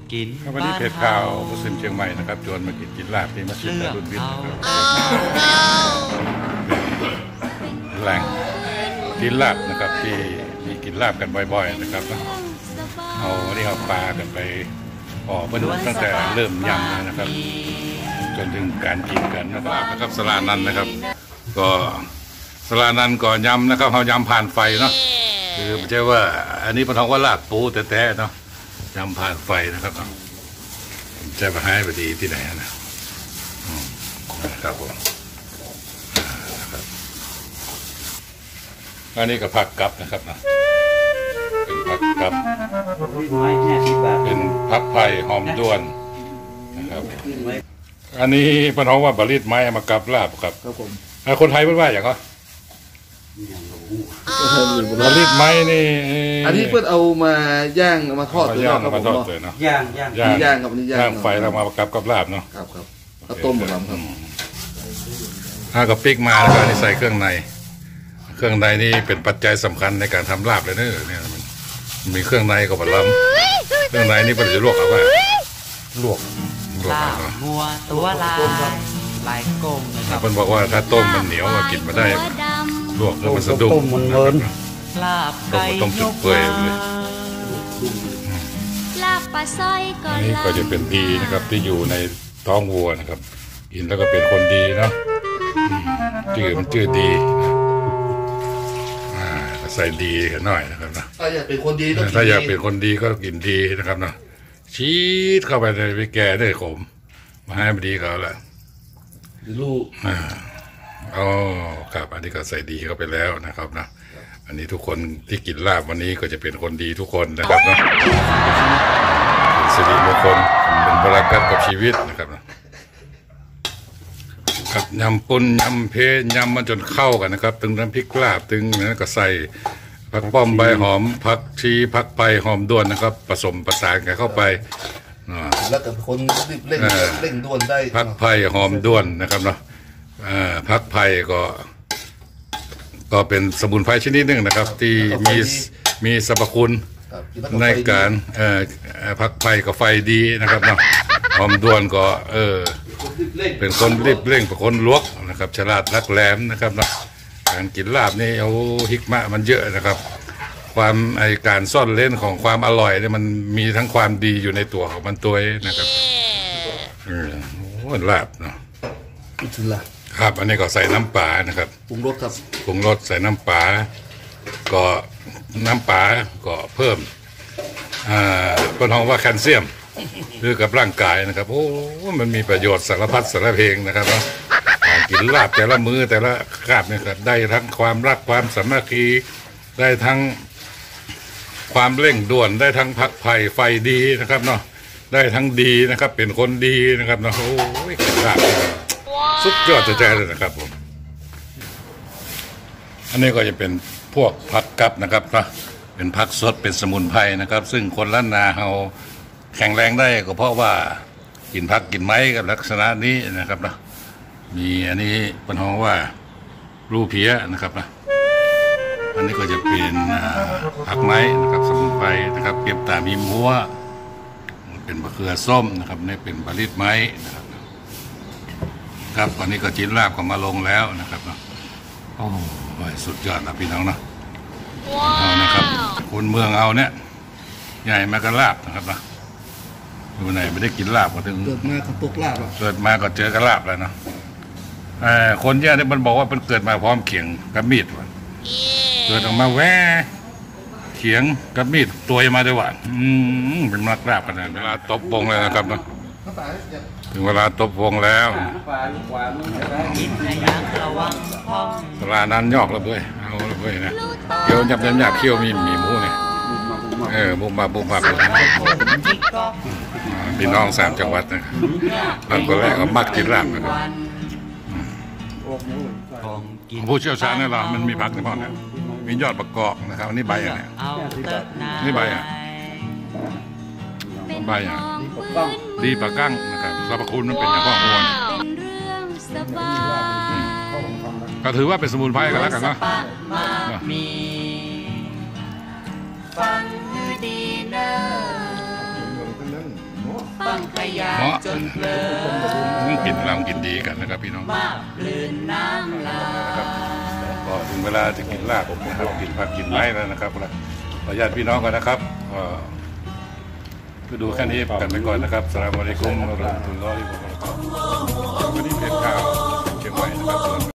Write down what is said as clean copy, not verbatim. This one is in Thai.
กินวันนี้เพจข่าวมุสลิมเชียงใหม่นะครับชวนมากินลาบที่มัสยิดดารุลวิทย์นะครับแหล่งกินลาบนะครับที่มีกินลาบกันบ่อยๆนะครับเอาวันนี้เอาปลากันไปออกมาดูตั้งแต่เริ่มยำนะครับจนถึงการกินกันนะครับสลานันนะครับก็สลานันก่อนยำนะครับเขายำผ่านไฟเนาะคือไม่ใช่ว่าอันนี้ปะท้องว่าลาบปูแต่เนาะยำผ่านไฟนะครับจะไปหายไปดีที่ไหนนะครับผมอันนี้ก็ผักกับนะครับนะเป็นผักกับเป็นผักไผ่หอมด้วนนะครับอันนี้ปะท้องว่าบริษไม้มากับลาบครับคนไทยพูดว่าอย่างก็บริษไม้นี่อันนี้เพื่อนเอามาย่างมาทอดเลยเนาะครับผมเนาะย่างครับนี่ย่างไฟเรามากับลาบเนาะครับแล้วต้มหมดแล้วครับกับปิ๊กมาแล้วก็นี่ใส่เครื่องในนี่เป็นปัจจัยสำคัญในการทำลาบเลยเนอะเนี่ยมันมีเครื่องในกับบะล้ำเครื่องในนี่เป็นจะลวกเอาไว้ลวกลาบงัวตัวลายกงนะครับเพิ่นบอกว่าถ้าต้มมันเหนียวกินมาได้ลวกแล้วมันสะดุ้งลาบไก่ต้มจุดเปื่อยเลยลาบปลาสร้อยก่อนนี่ก็จะเป็นดีนะครับที่อยู่ในท้องวัวนะครับกินแล้วก็เป็นคนดีเนาะชื่อดีใส่ดีกันหน่อยนะครับนะถ้าอยากเป็นคนดีก็กินดีนะครับเนาะชีดเข้าไปในวิแกได้ขมมาให้มันดีเขาละลูกครับอันนี้ก็ใส่ดีเข้าไปแล้วนะครับนะอันนี้ทุกคนที่กินลาบวันนี้ก็จะเป็นคนดีทุกคนนะครับเนาะเป็นสิริมงคลเป็นบารักัตกับชีวิตนะครับนะครับยำปุ้นยำเพยำมันจนเข้ากันนะครับตึงน้ำพริกลาบตึงนั้นก็ใส่ผักป้อมใบหอมผักชีผักไผ่หอมด้วนนะครับผสมประสานกันเข้าไปแล้วกับคนเร่งด้วนได้ผักไผ่หอมด้วนนะครับเนาะผักไผ่ก็เป็นสมุนไพรชนิดหนึ่งนะครับที่มีสรรพคุณในการผักไผ่ก็ไฟดีนะครับเนาะหอมด้วนก็เป็นคนรีบเร่งเป็นคนลวกนะครับฉลาดรักแหลมนะครับเนาะการกินลาบนี่เอาฮิกมะมันเยอะนะครับความการซ่อนเล่นของความอร่อยเนี่ยมันมีทั้งความดีอยู่ในตัวของมันตัวนะครับลาบเนาะครับอันนี้ก็ใส่น้ำปลานะครับปรุงรสครับปรุงรสใส่น้ำปลาก็น้ำปลาก็เพิ่มเป็นห้องว่าแคลเซียมคือกับร่างกายนะครับโอ้มันมีประโยชน์สารพัดสารเพงนะครับเนาะกินลาบแต่ละมื้อแต่ละคาบเนี่ยครับได้ทั้งความรักความสามัคคีได้ทั้งความเร่งด่วนได้ทั้งผักไผ่ไฟดีนะครับเนาะได้ทั้งดีนะครับเป็นคนดีนะครับเนาะโอ้ยกินลาบสุดยอดใจเลยนะครับผมอันนี้ก็จะเป็นพวกผักกับนะครับเนาะเป็นผักสดเป็นสมุนไพรนะครับซึ่งคนล้านนาเราแข็งแรงได้ก็เพราะว่ากินผักกินไม้กับลักษณะนี้นะครับเนาะมีอันนี้เป็นห้องว่ารูเพียนะครับนะอันนี้ก็จะเป็นผักไม้นะครับสมุนไพรนะครับเก็บตามมีมัวเป็นมะเขือส้มนะครับนี่เป็นบริษไม้นะครับครับวันนี้ก็จิ้นลาบก็มาลงแล้วนะครับเนาะโอ้ยสุดยอดนะพี่น้องเนาะเอานะครับคนเมืองเอาเนี่ยใหญ่มากันลาบนะครับนะดูไหนไม่ได้กินลาบก็ถึงเกิดมากับตกลาบเกิดมาก็เจอกันลาบแล้วเนาะคนเนี่ยมันบอกว่ามันเกิดมาพร้อมเขียงกับมีดว่ะเกิดออกมาแวะเขียงกับมีดตัวมาด้วยว่ะเป็นนักลาบกันเวลาตบวงเลยนะครับเนาะถึงเวลาตบวงแล้วสลานั้นยอกแล้วเว้ยเอาแล้วเว้ยนะเคี่ยวยับเคี่ยวมีหมูเนี่ยบุกมาพี่น้อง3 จังหวัดนะครับบางคนแรกก็มักกินลาบนะครับผู้เชี่ยวชาญเนี่ยเรามันมีผักในพ่อเนี่ยมียอดประกอบนะครับนี่ใบอะไรนี่ใบดีปลากั้งนะครับสรรพคุณมันเป็นอย่างข้อมูลก็ถือว่าเป็นสมุนไพรกันแล้วกันนะฟังดีเนอขยะจนเพลินกินลำกินดีกันนะครับพี่น้องมากลื่นน้ำลายก็ถึงเวลาจะกินลาบนะครับกินผักกินไม้แล้วนะครับขออนุญาตพี่น้องก่อนนะครับก็ดูแค่นี้กันไปก่อนนะครับสลามอะลัยกุมวะเราะห์มะตุลลอฮิวะบะเราะกาตุฮ์วันนี้เพจข่าวเชียงใหม่นะครับ